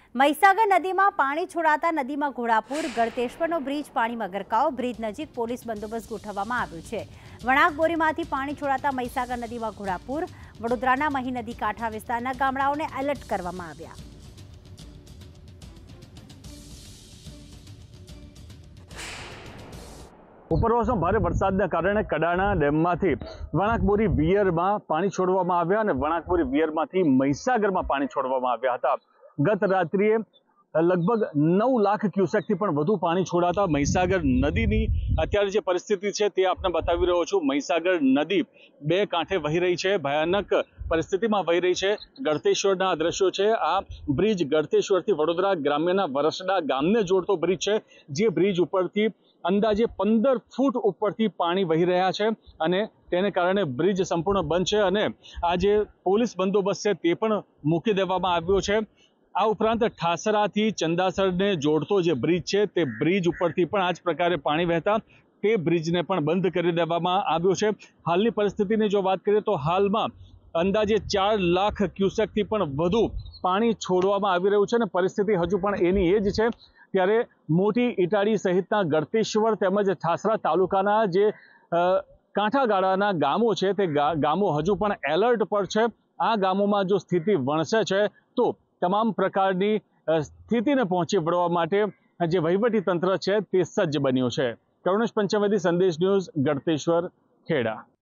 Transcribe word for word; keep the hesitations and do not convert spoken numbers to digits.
મહીસાગર નદીમાં પાણી છોડાતા નદીમાં ઘોડાપુર, ગળતેશ્વરનો બ્રિજ પાણીમાં ગરકાવ, બ્રિજ નજીક પોલીસ બંદોબસ્ત ગોઠવવામાં આવ્યો છે। વણાકબોરીમાંથી પાણી છોડાતા મહીસાગર નદીમાં ઘોડાપુર, વડોદરાના મહી નદી કાંઠા વિસ્તારના ગામડાઓને એલર્ટ કરવામાં આવ્યા। ઉપરવાસમાં ભારે વરસાદના કારણે કડાણા ડેમમાંથી વણાકબોરી વિયરમાં પાણી છોડવામાં આવ્યા અને વણાકબોરી વિયરમાંથી મહીસાગરમાં પાણી છોડવામાં આવ્યા હતા। ગત રાત્રિએ લગભગ નવ લાખ ક્યુસેકથી પણ વધુ પાણી છોડાતા મહીસાગર નદીની અત્યારે જે પરિસ્થિતિ છે તે આપને બતાવી રહ્યો છું। મહીસાગર નદી બે કાંઠે વહી રહી છે, ભયાનક પરિસ્થિતિમાં વહી રહી છે। ગળતેશ્વરના દ્રશ્યો છે। આ બ્રિજ ગળતેશ્વરથી વડોદરા ગ્રામ્યના વરસડા ગામને જોડતો બ્રિજ છે, જે બ્રિજ ઉપરથી અંદાજે પંદર ફૂટ ઉપરથી પાણી વહી રહ્યા છે અને તેને કારણે બ્રિજ સંપૂર્ણ બંધ છે અને આ જે પોલીસ બંદોબસ્ત છે તે પણ મૂકી દેવામાં આવ્યો છે। આ ઉપરાંત ઠાસરાથી ચંદાસરને જોડતો જે બ્રિજ છે તે બ્રિજ ઉપરથી પણ આ જ પ્રકારે પાણી વહેતા તે બ્રિજને પણ બંધ કરી દેવામાં આવ્યો છે। હાલની પરિસ્થિતિની જો વાત કરીએ તો હાલમાં અંદાજે ચાર લાખ ક્યુસેકથી પણ વધુ પાણી છોડવામાં આવી રહ્યું છે અને પરિસ્થિતિ હજુ પણ એની એ જ છે। ત્યારે મોટી ઇટાડી સહિતના ગળતેશ્વર તેમજ ઠાસરા તાલુકાના જે કાંઠાગાળાના ગામો છે તે ગામો હજુ પણ એલર્ટ પર છે। આ ગામોમાં જો સ્થિતિ વણસે છે તો તમામ પ્રકારની સ્થિતિને પહોંચી વળવા માટે જે વહીવટી તંત્ર છે તે સજ્જ બન્યું છે। કરુણેશ પંચમેદી, સંદેશ ન્યૂઝ, ગળતેશ્વર, ખેડા।